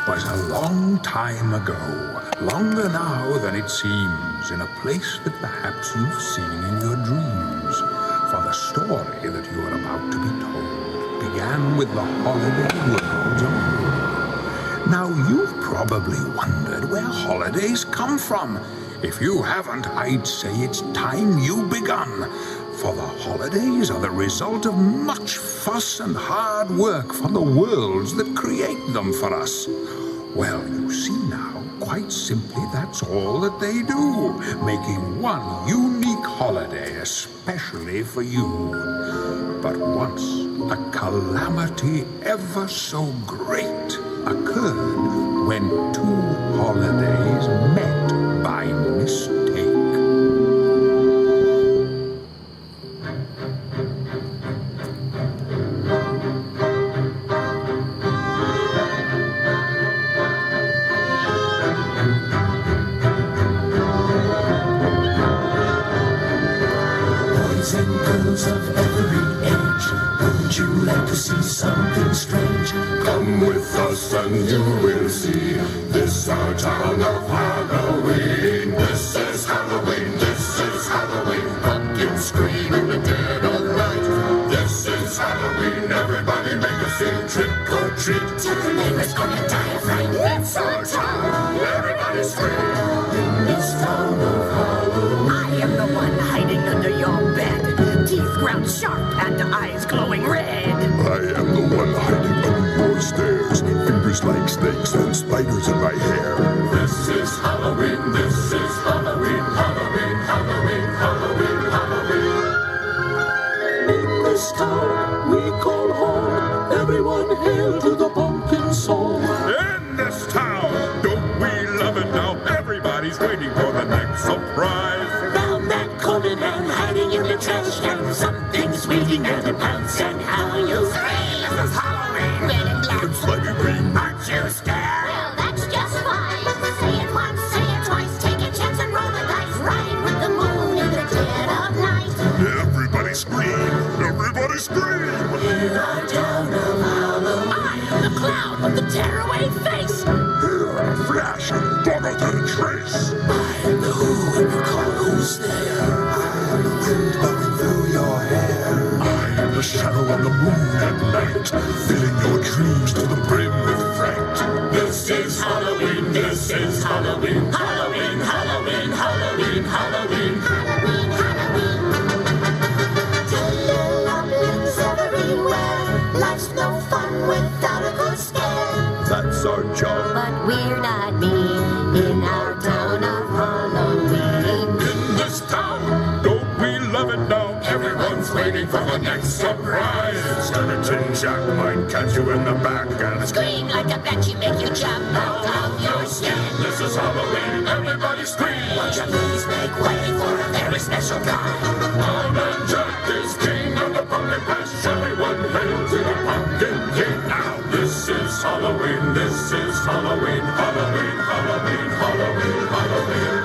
was a long time ago, longer now than it seems, in a place that perhaps you've seen in your dreams. For the story that you are about to be told began with the holiday worlds of old. Now, you've probably wondered where holidays come from. If you haven't, I'd say it's time you begun. For the holidays are the result of much fuss and hard work from the worlds that create them for us. Well, you see now, quite simply, that's all that they do, making one unique holiday especially for you. But once a calamity ever so great occurred when two holidays met by mistake. Boys and girls of every age, wouldn't you like to see something strange? Come with us and you will see. This our town of Halloween. This is Halloween, this is Halloween. Pumpkins scream in the dead of night. This is Halloween, everybody make a scene. Trick or treat, Tell the neighbors gonna die of fright. it's our town, everybody scream. In this town of Halloween, I am the one hiding under your bed, teeth ground sharp and eyes glowing red. I am the one hiding under your stairs, fingers like snakes and spiders in my hair. This is Halloween, this is Halloween, Halloween, Halloween, Halloween, Halloween. in this town we call home. Everyone hail to the pumpkin soul. In this town, don't we love it now? Everybody's waiting for the next surprise. Found that Conan and hiding in the trash can. Something's waiting there to pounce and how you scream. This is Halloween, red and black. It's like a green. Aren't you scared? Well, that's just fine. Say it once, say it twice. Take a chance and roll the dice. Ride with the moon in the dead of night. Everybody scream, everybody scream. In our town of Halloween, I am the clown with the tearaway face. Here a flash and gone without a trace. I am the who and you call who's there. I am the wind blowing through your hair. I am the shadow on the moon at night, filling your dreams to the brim with fright. This is Halloween, this is Halloween, Halloween, Halloween, Halloween, Halloween. Halloween, Halloween. Lumberings everywhere. Life's no fun without a good scare. That's our job. But we're not mean in our town of Halloween. In this town, Don't we love it now? everyone's waiting for the next surprise. Skeleton Jack might catch you in the back and Scream like a banshee, make you jump out of your skin. This is Halloween, everybody scream. Won't you please make way for a very special guy? Our man Jack is king of the pumpkin patch. Everyone hail to the pumpkin king. Now this is Halloween, this is Halloween, Halloween, Halloween, Halloween, Halloween.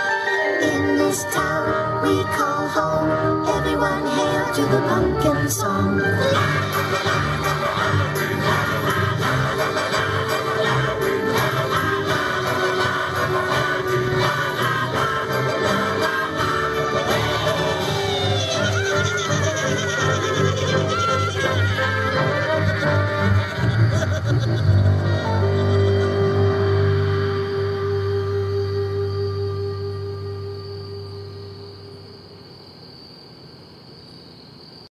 In this town we call home. Everyone hail to the pumpkin soul.